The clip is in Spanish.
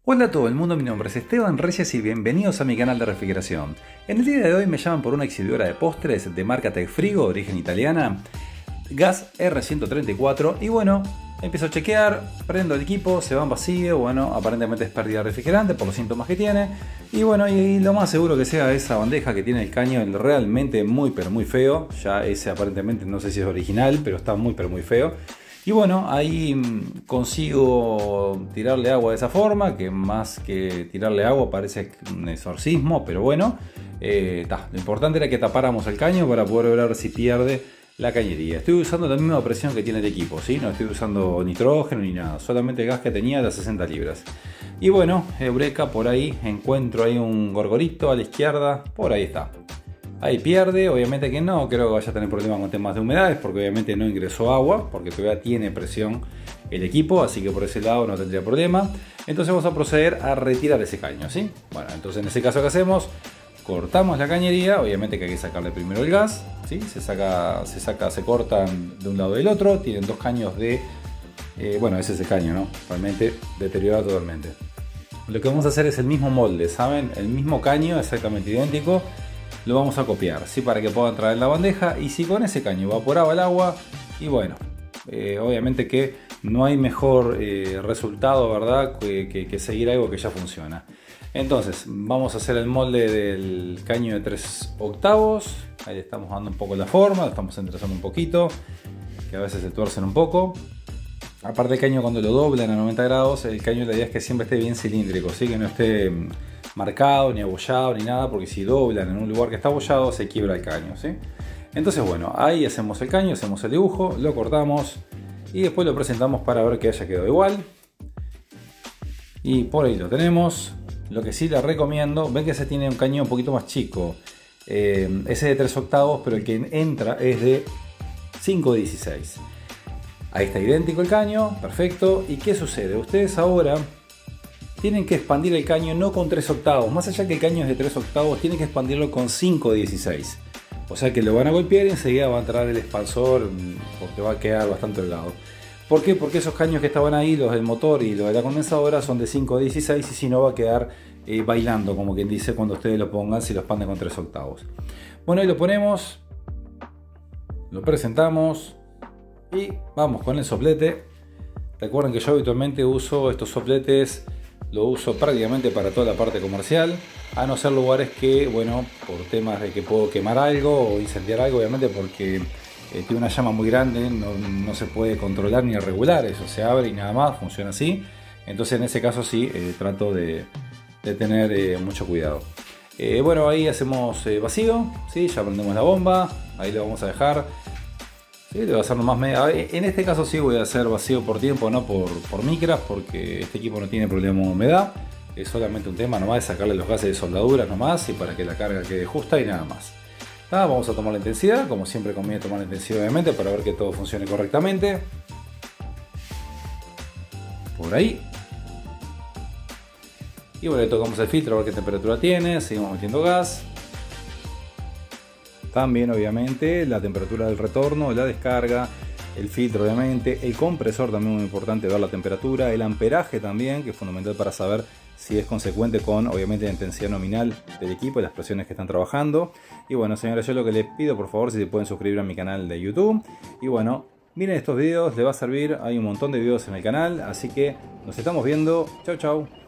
Hola a todo el mundo, mi nombre es Esteban Reyes y bienvenidos a mi canal de refrigeración. En el día de hoy me llaman por una exhibidora de postres de marca Tecfrigo, origen italiana, gas R134, y bueno, empiezo a chequear, prendo el equipo, se va en vacío, bueno, aparentemente es pérdida de refrigerante por los síntomas que tiene, y bueno, y lo más seguro que sea esa bandeja que tiene el caño realmente muy pero muy feo, ya ese aparentemente no sé si es original, pero está muy pero muy feo. Y bueno, ahí consigo tirarle agua de esa forma, que más que tirarle agua parece un exorcismo, pero bueno, lo importante era que tapáramos el caño para poder ver si pierde la cañería. Estoy usando la misma presión que tiene el equipo, ¿sí? No estoy usando nitrógeno ni nada, solamente el gas que tenía de 60 libras. Y bueno, eureka, por ahí encuentro ahí un gorgorito a la izquierda, por ahí está. Ahí pierde, obviamente que no creo que vaya a tener problemas con temas de humedades, porque obviamente no ingresó agua, porque todavía tiene presión el equipo, así que por ese lado no tendría problema. Entonces vamos a proceder a retirar ese caño, ¿sí? Bueno, entonces en ese caso, ¿qué hacemos? Cortamos la cañería, obviamente que hay que sacarle primero el gas, ¿sí? Se cortan de un lado y del otro, tienen dos caños de... bueno, ese es el caño, ¿no? Realmente deteriorado totalmente. Lo que vamos a hacer es el mismo molde, ¿saben? El mismo caño, exactamente idéntico. Lo vamos a copiar, ¿sí? Para que pueda entrar en la bandeja, y si con ese caño evaporaba el agua, y bueno, obviamente que no hay mejor resultado, ¿verdad? Que seguir algo que ya funciona. Entonces vamos a hacer el molde del caño de 3 octavos, ahí le estamos dando un poco la forma, lo estamos enderezando un poquito, que a veces se tuercen un poco. Aparte, el caño cuando lo doblan a 90 grados, el caño la idea es que siempre esté bien cilíndrico, ¿sí? Que no esté marcado, ni abollado, ni nada, porque si doblan en un lugar que está abollado se quiebra el caño, ¿sí? Entonces bueno, ahí hacemos el caño, hacemos el dibujo, lo cortamos y después lo presentamos para ver que haya quedado igual. Y por ahí lo tenemos. Lo que sí les recomiendo, ven que se tiene un caño un poquito más chico, ese de 3 octavos, pero el que entra es de 5/16. Ahí está idéntico el caño, perfecto. ¿Y qué sucede? Ustedes ahora tienen que expandir el caño no con 3 octavos, más allá que el caño es de 3 octavos, tienen que expandirlo con 5/16. O sea que lo van a golpear y enseguida va a entrar el expansor, porque va a quedar bastante holgado. ¿Por qué? Porque esos caños que estaban ahí, los del motor y los de la condensadora, son de 5/16, y si no va a quedar bailando, como quien dice, cuando ustedes lo pongan, si lo expanden con 3 octavos. Bueno, ahí lo ponemos, lo presentamos y vamos con el soplete. Recuerden que yo habitualmente uso estos sopletes, lo uso prácticamente para toda la parte comercial, a no ser lugares que, bueno, por temas de que puedo quemar algo o incendiar algo, obviamente porque tiene una llama muy grande, no se puede controlar ni regular, eso se abre y nada más, funciona así. Entonces en ese caso sí, trato de tener mucho cuidado. Bueno, ahí hacemos vacío, ¿sí? Ya prendemos la bomba, ahí lo vamos a dejar. Sí, le voy a hacer nomás media. En este caso sí voy a hacer vacío por tiempo, no por micras, porque este equipo no tiene problema de humedad. Es solamente un tema nomás de sacarle los gases de soldadura nomás, y para que la carga quede justa y nada más. Vamos a tomar la intensidad, como siempre conviene tomar la intensidad obviamente para ver que todo funcione correctamente. Por ahí. Y bueno, le tocamos el filtro a ver qué temperatura tiene, seguimos metiendo gas. También obviamente la temperatura del retorno, la descarga, el filtro obviamente, el compresor también muy importante ver la temperatura, el amperaje también, que es fundamental para saber si es consecuente con obviamente la intensidad nominal del equipo y las presiones que están trabajando. Y bueno, señores, yo lo que les pido, por favor, si se pueden suscribir a mi canal de YouTube. Y bueno, miren estos videos, les va a servir, hay un montón de videos en el canal, así que nos estamos viendo. Chau chau.